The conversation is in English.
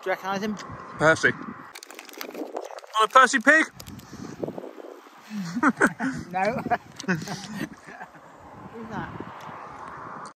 you recognise him? Percy. On a Percy Pig? No.